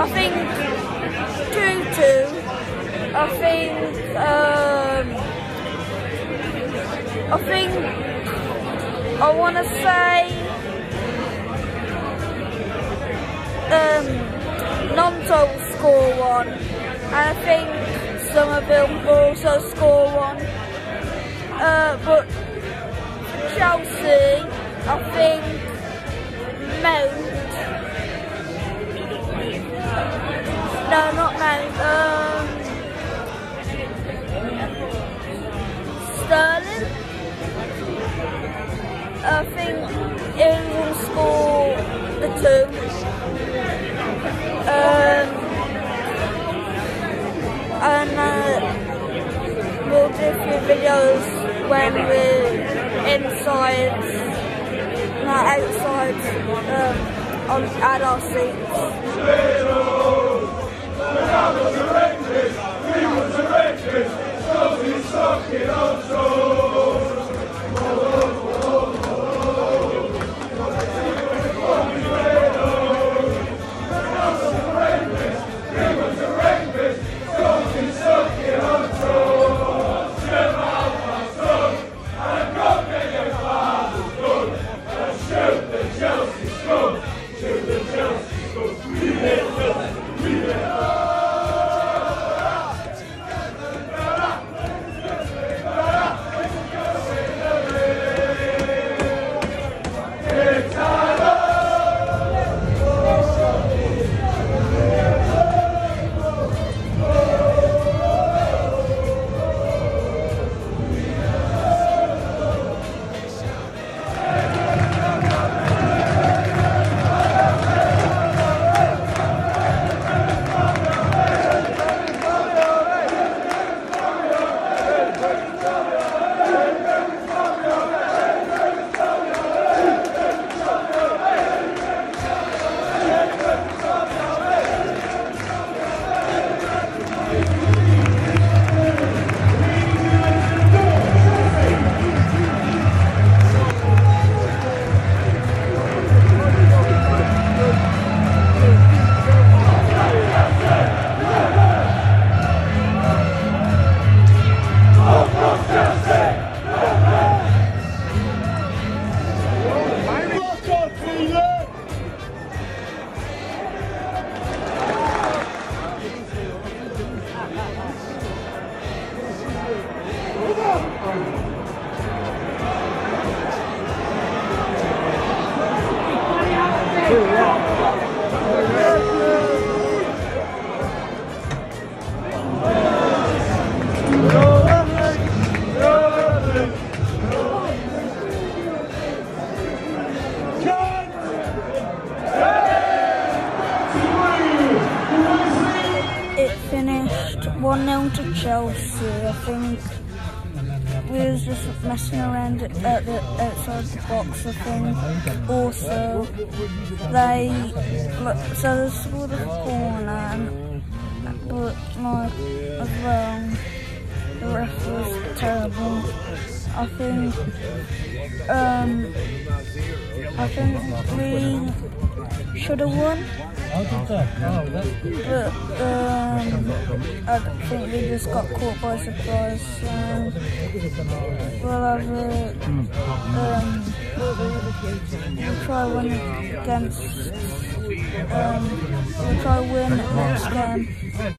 I think 2-2. I think I want to say Nanto will score one, and I think Somerville will also score one. But Chelsea, I think Mount. No, not Mount. Sterling. I think he will score the 2. And we'll do a few videos when we're inside, not outside, at our seats. It finished 1-0 to Chelsea. I think we was just messing around at the outside the box. I think also they scored a corner, but like as well the ref was terrible. I think we should have won. But I think we just got caught by surprise. We'll have we'll try win against. We'll try win next game.